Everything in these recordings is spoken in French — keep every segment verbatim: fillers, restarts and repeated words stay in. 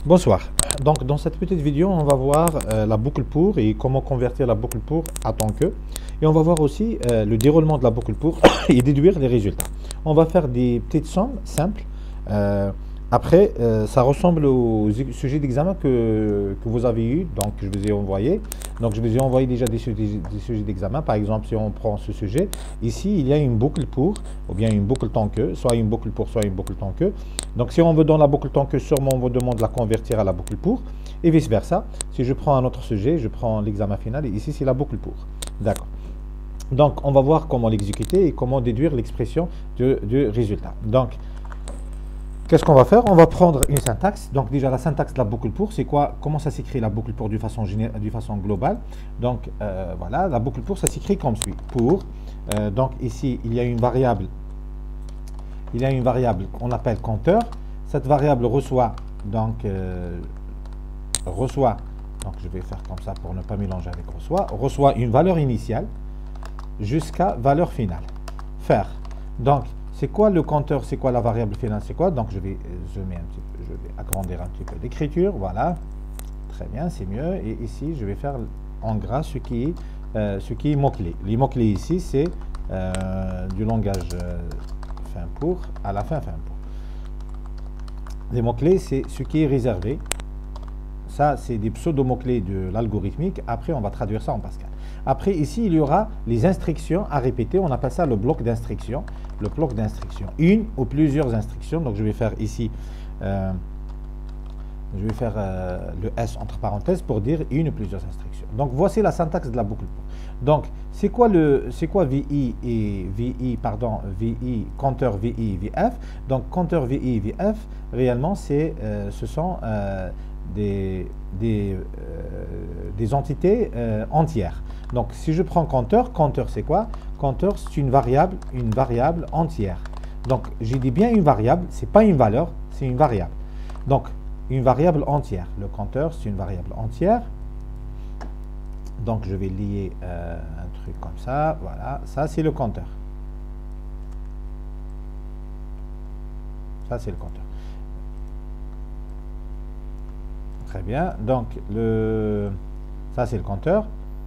Bonsoir. Donc dans cette petite vidéo, on va voir euh, la boucle pour et comment convertir la boucle pour à tant que. Et on va voir aussi euh, le déroulement de la boucle pour et déduire les résultats. On va faire des petites sommes simples. Euh, après, euh, ça ressemble au sujet d'examen que, que vous avez eu, donc je vous ai envoyé. Donc je vous ai envoyé déjà des sujets, des sujets d'examen. Par exemple, si on prend ce sujet, ici il y a une boucle pour, ou bien une boucle tant que, soit une boucle pour, soit une boucle tant que. Donc si on veut dans la boucle tant que, sûrement on vous demande de la convertir à la boucle pour, et vice versa. Si je prends un autre sujet, je prends l'examen final, et ici c'est la boucle pour. D'accord. Donc on va voir comment l'exécuter et comment déduire l'expression du, du résultat. Donc qu'est-ce qu'on va faire? On va prendre une syntaxe. Donc déjà la syntaxe de la boucle pour, c'est quoi? Comment ça s'écrit la boucle pour de façon, de façon globale? Donc euh, voilà, la boucle pour, ça s'écrit comme suit. Pour, euh, donc ici il y a une variable, il y a une variable qu'on appelle compteur. Cette variable reçoit, donc euh, reçoit, donc je vais faire comme ça pour ne pas mélanger avec reçoit, reçoit une valeur initiale jusqu'à valeur finale. Faire. Donc c'est quoi le compteur? C'est quoi la variable finale? C'est quoi? Donc je vais zoomer un petit peu, je vais agrandir un petit peu l'écriture. Voilà, très bien, c'est mieux. Et ici, je vais faire en gras ce qui est, euh, ce qui est mot-clé. Les mots-clés ici, c'est euh, du langage euh, fin pour à la fin fin pour. Les mots-clés, c'est ce qui est réservé. Ça, c'est des pseudo-mots-clés de l'algorithmique. Après, on va traduire ça en Pascal. Après, ici, il y aura les instructions à répéter. On appelle ça le bloc d'instruction. Le bloc d'instruction. Une ou plusieurs instructions. Donc, je vais faire ici, euh, je vais faire euh, le S entre parenthèses pour dire une ou plusieurs instructions. Donc, voici la syntaxe de la boucle pour. Donc, c'est quoi le, c'est quoi V I et V I, pardon, V I, compteur V I, V F. Donc, compteur V I, V F, réellement, c'est, euh, ce sont euh, des, des, euh, des entités euh, entières. Donc, si je prends compteur, compteur c'est quoi? Compteur, c'est une variable, une variable entière. Donc, j'ai dit bien une variable, c'est pas une valeur, c'est une variable. Donc, une variable entière. Le compteur, c'est une variable entière. Donc, je vais lier euh, un truc comme ça. Voilà, ça c'est le compteur. Ça c'est le compteur. Très bien. Donc, le, ça c'est le compteur.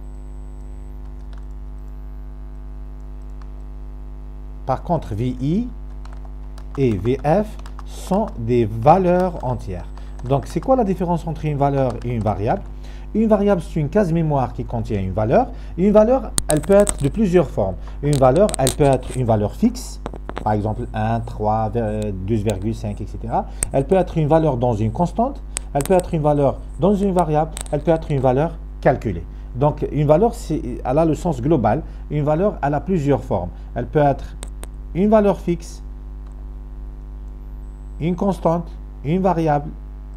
Par contre, V I et V F sont des valeurs entières. Donc, c'est quoi la différence entre une valeur et une variable? Une variable, c'est une case mémoire qui contient une valeur. Une valeur, elle peut être de plusieurs formes. Une valeur, elle peut être une valeur fixe, par exemple un, trois, deux virgule cinq, et cetera. Elle peut être une valeur dans une constante. Elle peut être une valeur dans une variable. Elle peut être une valeur calculée. Donc, une valeur, elle a le sens global. Une valeur, elle a plusieurs formes. Elle peut être une valeur fixe, une constante, une variable,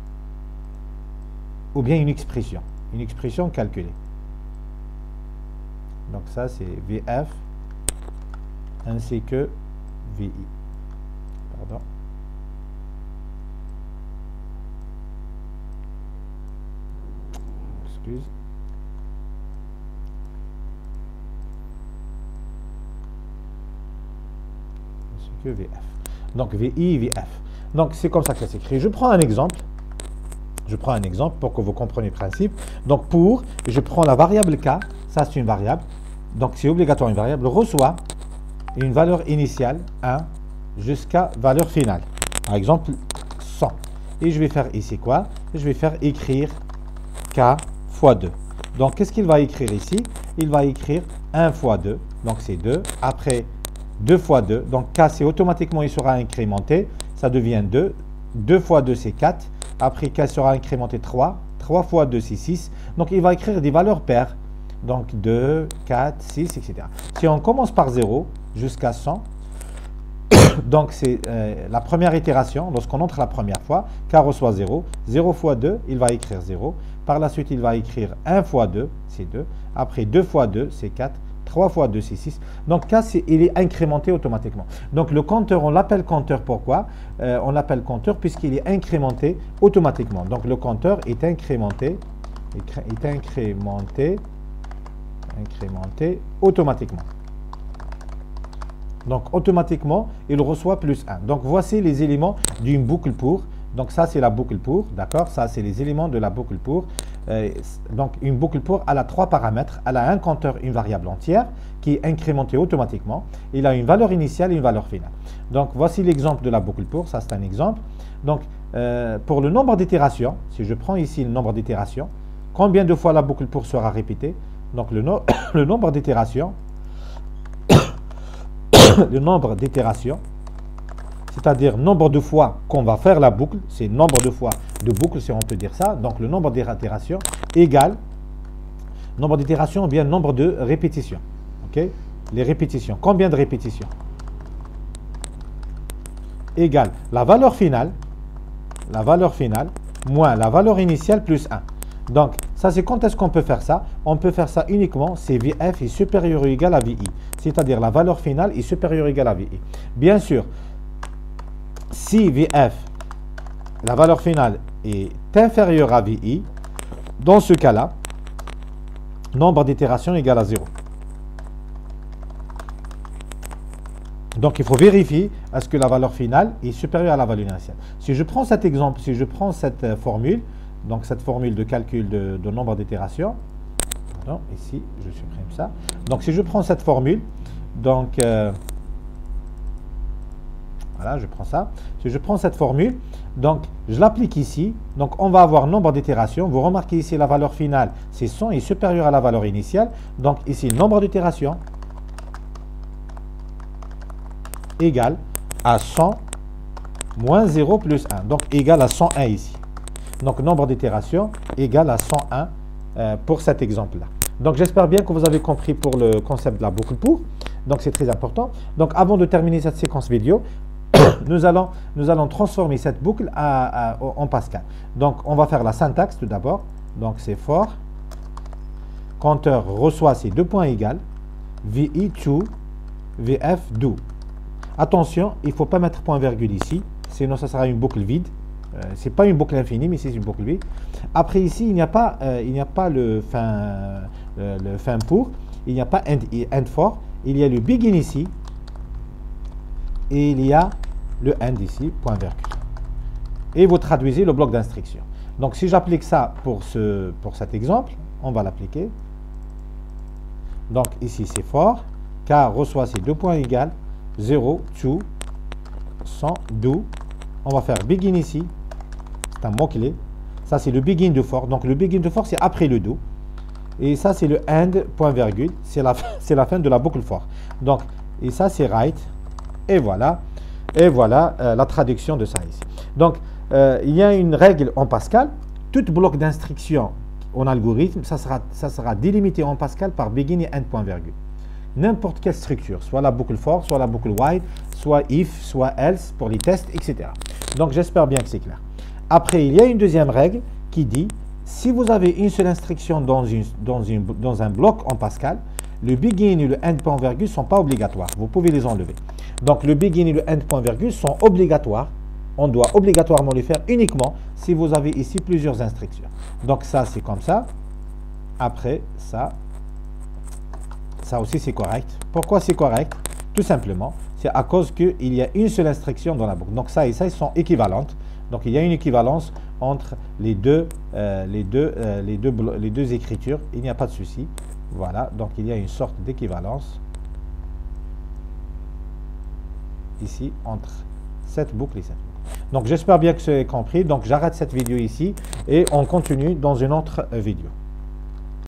ou bien une expression. Une expression calculée. Donc ça, c'est V F ainsi que V I. Pardon. Excuse. Ainsi que V F. Donc V I, V F. Donc c'est comme ça que ça s'écrit. Je prends un exemple. Je prends un exemple pour que vous compreniez le principe. Donc, pour, je prends la variable K, ça c'est une variable, donc c'est obligatoire une variable, reçoit une valeur initiale, un, jusqu'à valeur finale. Par exemple, cent. Et je vais faire ici quoi? Je vais faire écrire K fois deux. Donc, qu'est-ce qu'il va écrire ici? Il va écrire un fois deux, donc c'est deux. Après, deux fois deux, donc K c'est automatiquement, il sera incrémenté, ça devient deux. deux fois deux c'est quatre. Après, K sera incrémenté trois. trois fois deux, c'est six. Donc, il va écrire des valeurs paires. Donc, deux, quatre, six, et cetera. Si on commence par zéro jusqu'à cent, donc c'est euh, la première itération. Lorsqu'on entre la première fois, K reçoit zéro. zéro fois deux, il va écrire zéro. Par la suite, il va écrire un fois deux, c'est deux. Après, deux fois deux, c'est quatre. trois fois deux, c'est six. Donc, K, il est incrémenté automatiquement. Donc, le compteur, on l'appelle compteur. Pourquoi? euh, On l'appelle compteur puisqu'il est incrémenté automatiquement. Donc, le compteur est incrémenté, est incrémenté, incrémenté automatiquement. Donc, automatiquement, il reçoit plus un. Donc, voici les éléments d'une boucle pour. Donc ça, c'est la boucle pour, d'accord? Ça, c'est les éléments de la boucle pour. Euh, donc une boucle pour, elle a trois paramètres. Elle a un compteur, une variable entière, qui est incrémentée automatiquement. Il a une valeur initiale et une valeur finale. Donc voici l'exemple de la boucle pour, ça c'est un exemple. Donc euh, pour le nombre d'itérations, si je prends ici le nombre d'itérations, combien de fois la boucle pour sera répétée? Donc le, no le nombre d'itérations, le nombre d'itérations, c'est-à-dire nombre de fois qu'on va faire la boucle, c'est nombre de fois de boucle, si on peut dire ça. Donc le nombre d'itérations égale nombre d'itérations ou bien nombre de répétitions. Ok? Les répétitions. Combien de répétitions? Égale la valeur finale, la valeur finale, moins la valeur initiale plus un. Donc, ça, c'est quand est-ce qu'on peut faire ça? On peut faire ça uniquement si V F est supérieur ou égal à V I. C'est-à-dire la valeur finale est supérieure ou égale à V I. Bien sûr, si V F, la valeur finale, est inférieure à V I, dans ce cas-là, nombre d'itérations égale à zéro. Donc, il faut vérifier est-ce que la valeur finale est supérieure à la valeur initiale. Si je prends cet exemple, si je prends cette euh, formule, donc cette formule de calcul de, de nombre d'itérations, pardon, ici, je supprime ça. Donc, si je prends cette formule, donc, euh, voilà, je prends ça. Si je prends cette formule, donc, je l'applique ici. Donc, on va avoir nombre d'itérations. Vous remarquez ici, la valeur finale, c'est cent, est supérieure à la valeur initiale. Donc, ici, nombre d'itérations égale à cent moins zéro plus un. Donc, égal à cent un ici. Donc, nombre d'itérations égale à cent un euh, pour cet exemple-là. Donc, j'espère bien que vous avez compris pour le concept de la boucle pour. Donc, c'est très important. Donc, avant de terminer cette séquence vidéo, nous, allons, nous allons transformer cette boucle à, à, en Pascal. Donc, on va faire la syntaxe tout d'abord. Donc, c'est for. Compteur reçoit ces deux points égales. V I to V F do. Attention, il ne faut pas mettre point virgule ici. Sinon, ça sera une boucle vide. Euh, ce n'est pas une boucle infinie, mais c'est une boucle vide. Après, ici, il n'y a pas, euh, il n'y a pas le, fin, euh, le fin pour. Il n'y a pas end, end for. Il y a le begin ici. Et il y a le end ici, point virgule. Et vous traduisez le bloc d'instruction. Donc, si j'applique ça pour, ce, pour cet exemple, on va l'appliquer. Donc, ici, c'est for. Car reçoit ces deux points égales. zéro, to, cent, do. On va faire begin ici. C'est un mot-clé. Ça, c'est le begin de for. Donc, le begin de for, c'est après le do. Et ça, c'est le end, point virgule. C'est la, la fin de la boucle for. Donc, et ça, c'est write. Et voilà. Et voilà euh, la traduction de ça ici. Donc, euh, il y a une règle en Pascal. Tout bloc d'instruction en algorithme, ça sera, ça sera délimité en Pascal par begin et end, point virgule. N'importe quelle structure, soit la boucle for, soit la boucle while, soit if, soit else pour les tests, et cetera. Donc, j'espère bien que c'est clair. Après, il y a une deuxième règle qui dit, si vous avez une seule instruction dans, une, dans, une, dans un bloc en Pascal, le begin et le end point virgule ne sont pas obligatoires. Vous pouvez les enlever. Donc, le begin et le end point virgule sont obligatoires. On doit obligatoirement les faire uniquement si vous avez ici plusieurs instructions. Donc, ça, c'est comme ça. Après, ça, ça aussi, c'est correct. Pourquoi c'est correct? Tout simplement, c'est à cause qu'il y a une seule instruction dans la boucle. Donc, ça et ça, ils sont équivalentes. Donc, il y a une équivalence entre les deux, euh, les deux, euh, les deux, les deux écritures. Il n'y a pas de souci. Voilà. Donc, il y a une sorte d'équivalence ici entre cette boucle et cette boucle. Donc, j'espère bien que vous avez compris. Donc, j'arrête cette vidéo ici et on continue dans une autre vidéo.